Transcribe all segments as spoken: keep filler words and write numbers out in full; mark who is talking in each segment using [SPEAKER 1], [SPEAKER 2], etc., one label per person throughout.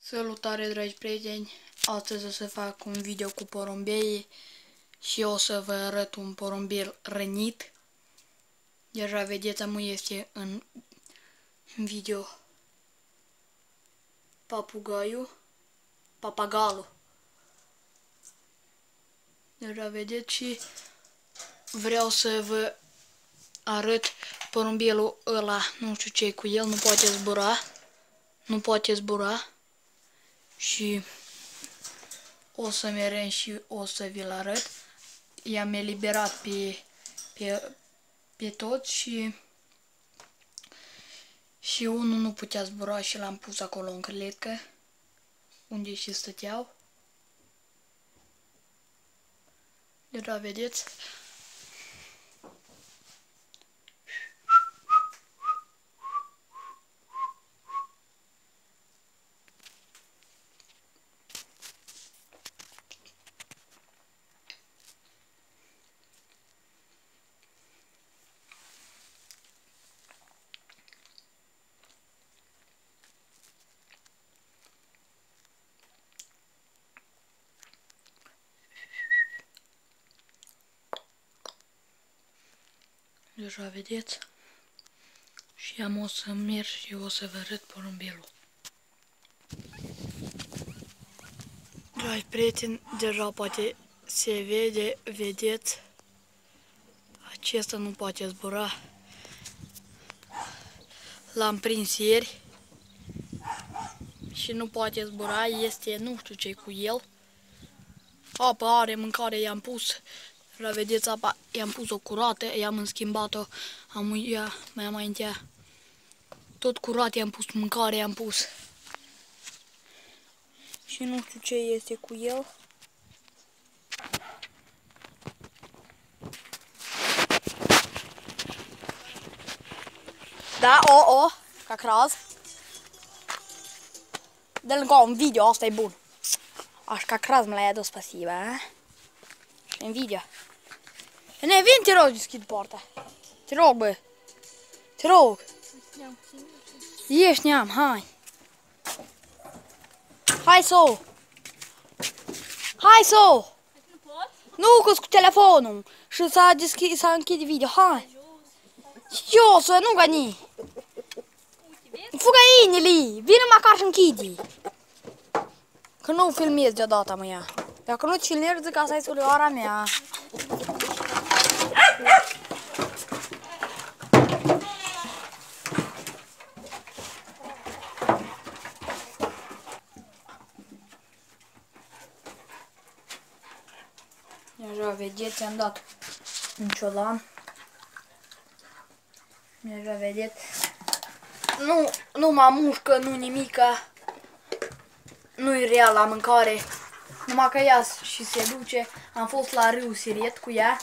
[SPEAKER 1] Salutare, dragi prieteni! Astăzi o să fac un video cu porumbeii și o să vă arăt un porumbel rănit. Deja vedeți, amu este în video papugaiul, papagalul. Deja vedeți și vreau să vă arăt porumbelul ăla, nu știu ce cu el, nu poate zbura, nu poate zbura. Și o să mergem și o să vi-l arăt. I-am eliberat pe, pe, pe toți și și unul nu putea zbura și l-am pus acolo în cletcă unde și stăteau. Deja vedeți. Deja vedeți. Și am o să merg și o să vă arăt porumbelul. Dragi prieteni, deja poate se vede, vedeți. Acesta nu poate zbura. L-am prins ieri și nu poate zbura, este nu știu ce cu el. Apă are, mâncare i-am pus. La vedeți apa, i-am pus-o curată, i-am schimbat-o, am uia, mai am întea. Tot curat i-am pus, mâncare i-am pus. Și nu știu ce este cu el. Da, o, o, ca craz. De lângă un video, asta e bun. Așa ca craz mă l-ai adus pasiva, a? În video. Ne, vin, te rog, deschid poarta. Te rog, bă. Te rog. Ești neam, hai. Hai so. Hai so. Nu, că cu telefonul. Și s-a deschis, s-a închid video, hai. Eu să nu gani. Fugă inili, vine măcar și închidi. Că nu filmez deodată, mă ia. Dacă nu ți-l zic că asta e sulioara mea. Deja vedeți, am dat un ciolan. Deja vedeți. Nu, nu mă mușcă, nu nimica. Nu-i rea la mâncare. Numai că ea și se duce. Am fost la râu Siret cu ea.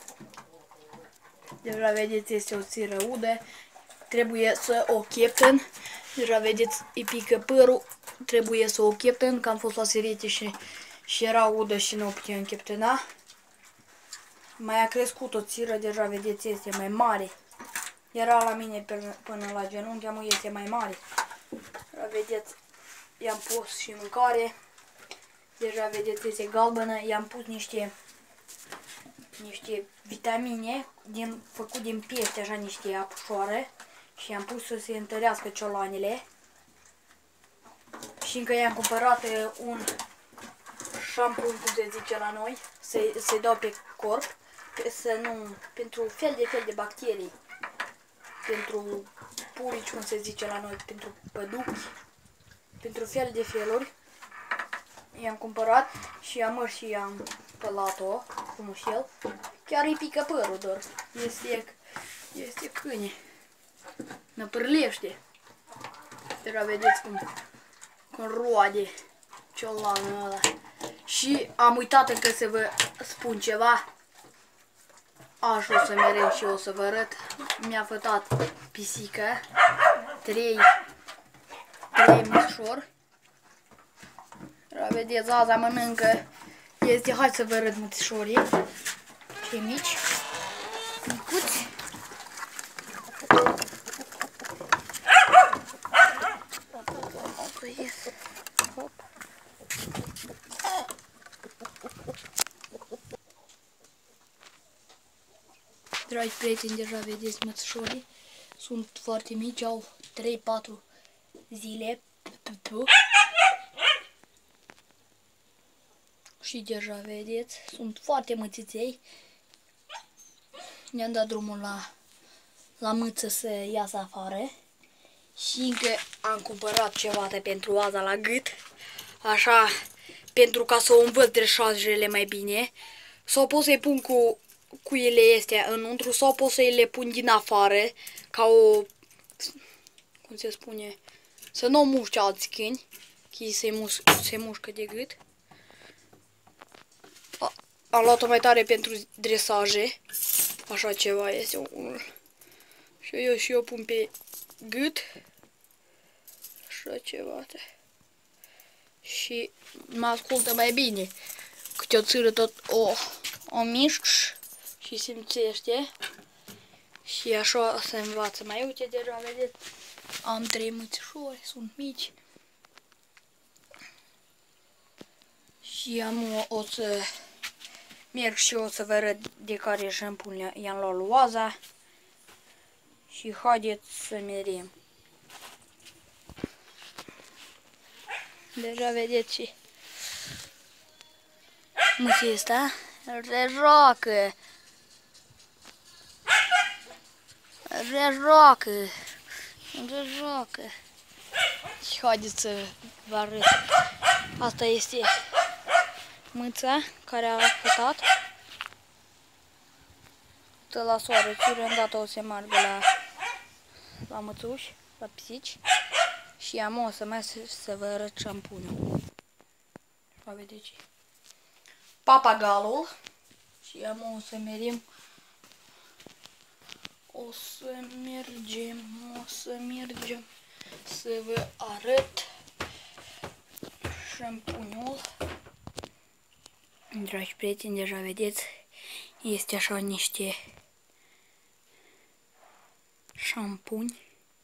[SPEAKER 1] Deja vedeți, este o țiră udă. Trebuie să o cheptăn. Deja vedeți, îi pică părul. Trebuie să o cheptăn, că am fost la Sirete și, și era udă și nu o puteam cheptăna. Mai a crescut o țiră, deja vedeți, este mai mare. Era la mine până, până la genunchi, amu este mai mare. Deja vedeți, i-am pus și mâncare. Deja vedeți, este galbenă. I-am pus niște niște vitamine din, făcut din pește, așa niște apușoare. Și i-am pus să se întărească ciolanele. Și încă i-am cumpărat un șampun, cum se zice la noi, să-i să dau pe corp, să nu, pentru fel de fel de bacterii, pentru purici, cum se zice la noi, pentru păduchi, pentru fel de feluri. I-am cumpărat și am mers și i-am pălat-o cu mușel. Chiar îi pică părul, doar. Este, este câine. Năpârlește. Deja vedeți cum, cum roade ciolanul ăla. Și am uitat încă să vă spun ceva. Așa o să mereu și o să vă arăt. Mi-a fătat pisică. Trei, trei mășori. Vedeți, azi mănâncă. Este, hai să vă arăt mățișorii. Cei mici. Micuți. Dragi prieteni, deja vedeți mățișorii. Sunt foarte mici, au trei patru zile. Și deja vedeți, sunt foarte mățiței. Ne-am dat drumul la, la mâță să iasă afară. Și încă am cumpărat ceva pentru aza la gât. Așa, pentru ca să o învăț dreșajele mai bine. Sau pot să-i pun cu, cu ele astea înăuntru, sau pot să le pun din afară, ca o, cum se spune, să nu o mușce alți câini, că ei se, mus, se mușcă de gât. A, am luat-o mai tare pentru dresaje, așa ceva este unul. Și eu și eu pun pe gât, așa ceva. Și mă ascultă mai bine. Câte o țără tot o, o mișc și simțește. Și așa se învață. Mai uite, deja vedeți, am trei mățișori, sunt mici. Și am o, o să merg și o să vă arăt de care șampun i-am luat lui Oaza. Și haideți să mergem. Deja vedeți și mății ăsta rejoacă. Rejoacă. Rejoacă. Și haideți să vă arăt. Asta este mâța care a cătat. Stă la soare. Țură îndată o să meargă la, la mățuși, la pisici. Și am o să mai să, să vă arăt șampunul. Va vedeți. Papagalul. Și am o să mergem. O să mergem, o să mergem să vă arăt șampunul. Dragi prieteni, deja vedeți, este așa niște șampuni.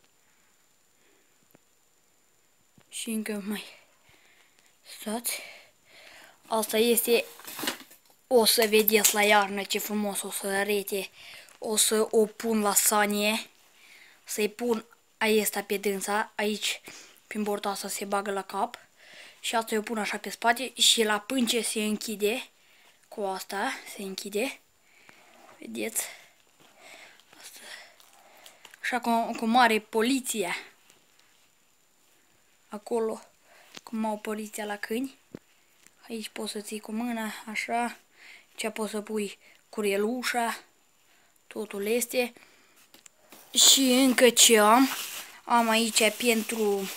[SPEAKER 1] Și încă mai stați. Asta este, o să vedeți la iarnă ce frumos o să arete. O să o pun la sanie. Să-i pun asta pe dânsa. Aici, prin borda asta, se bagă la cap. Și asta o pun așa pe spate. Și la pânce se închide. Cu asta se închide. Vedeți? Asta. Așa cum, cum are poliția. Acolo, cum au poliția la câini. Aici poți să ții cu mâna, așa. Ce poți să pui curelușa. Totul este. Și încă ce am? Am aici pentru...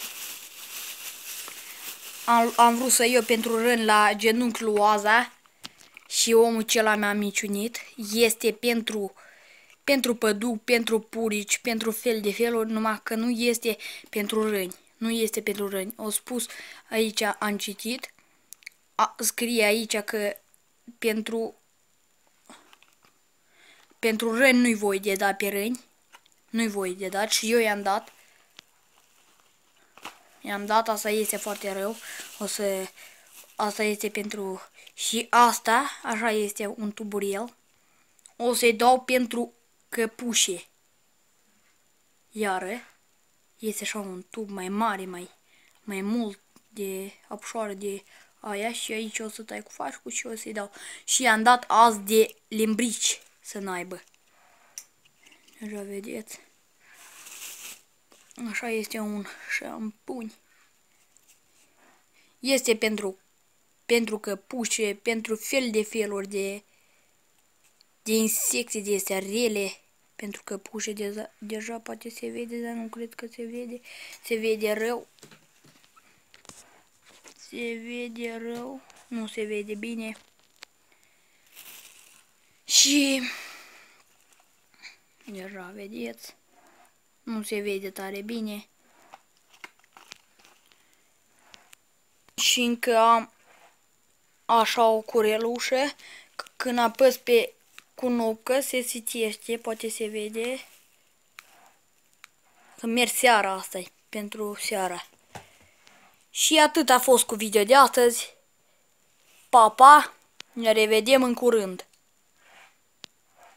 [SPEAKER 1] Am, am vrut să iau pentru rând la genunchiul Oaza. Și omul cela mi-a miciunit. Este pentru... Pentru păduc, pentru purici, pentru fel de feluri. Numai că nu este pentru râni. Nu este pentru răni. Au spus aici, am citit, a, scrie aici că pentru pentru răni nu-i voi de dat pe răni. Nu-i voi de dat și eu i-am dat. I-am dat, asta este foarte rău. O să, asta este pentru, și asta, așa este un tuburel. O să-i dau pentru căpușe. Iară. Este așa un tub mai mare, mai, mai mult de apșoară de aia și aici o să tai cu fașcu și o să-i dau. Și i-am dat azi de limbrici să n-aibă. Deja vedeți. Așa este un șampun. Este pentru, pentru căpușe, pentru fel de feluri de, de insecte de astea rele. Pentru că pușe deja, deja poate se vede, dar nu cred că se vede. Se vede rău. Se vede rău. Nu se vede bine. Și deja vedeți. Nu se vede tare bine. Și încă am așa o curelușă. Când apăs pe cunopcă se sitește, poate se vede. Că merg seara, asta e pentru seara. Și atât a fost cu video de astăzi. Pa, pa! Ne revedem în curând.